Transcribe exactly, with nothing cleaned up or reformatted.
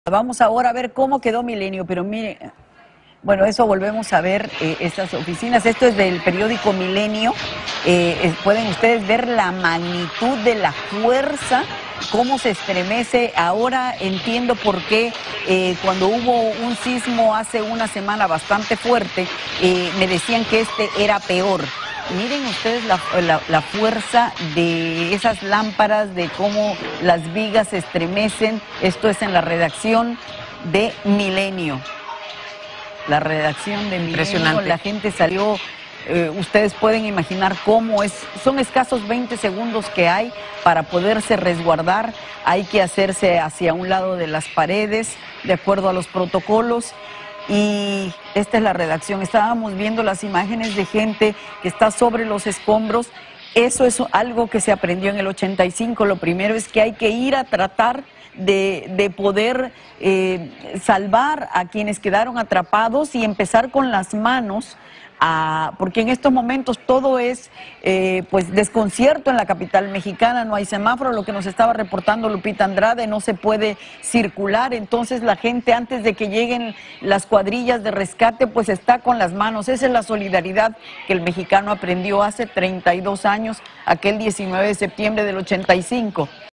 Vamos ahora a ver cómo quedó Milenio, pero mire, bueno, eso volvemos a ver, eh, estas oficinas. Esto es del periódico Milenio. Eh, eh, pueden ustedes ver la magnitud de la fuerza, cómo se estremece. Ahora entiendo por qué eh, cuando hubo un sismo hace una semana bastante fuerte, eh, me decían que este era peor. Miren ustedes la, la, la fuerza de esas lámparas, de cómo las vigas se estremecen. Esto es en la redacción de Milenio. La redacción de Milenio, impresionante. La gente salió, eh, ustedes pueden imaginar cómo es, son escasos veinte segundos que hay para poderse resguardar. Hay que hacerse hacia un lado de las paredes, de acuerdo a los protocolos. Y esta es la redacción. Estábamos viendo las imágenes de gente que está sobre los escombros. Eso es algo que se aprendió en el ochenta y cinco. Lo primero es que hay que ir a tratar de, de poder eh, salvar a quienes quedaron atrapados y empezar con las manos. A, porque en estos momentos todo es eh, pues desconcierto en la capital mexicana, no hay semáforo, lo que nos estaba reportando Lupita Andrade, no se puede circular. Entonces la gente, antes de que lleguen las cuadrillas de rescate, pues está con las manos. Esa es la solidaridad que el mexicano aprendió hace treinta y dos años, aquel diecinueve de septiembre del ochenta y cinco.